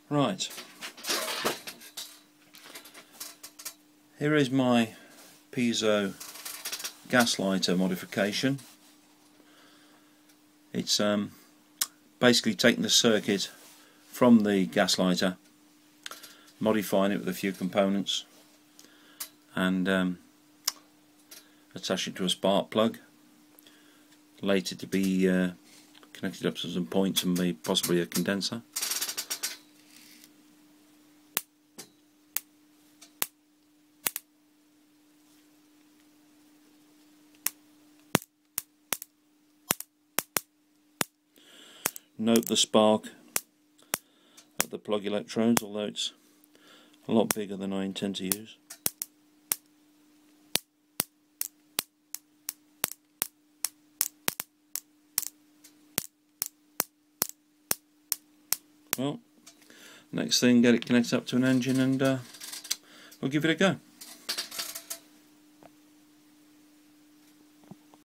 Right, here is my Piezo gas lighter modification. It's basically taking the circuit from the gas lighter, modifying it with a few components, and attach it to a spark plug, later to be connected up to some points and possibly a condenser. Note the spark at the plug electrodes, although it's a lot bigger than I intend to use. Well, next thing, get it connected up to an engine and we'll give it a go.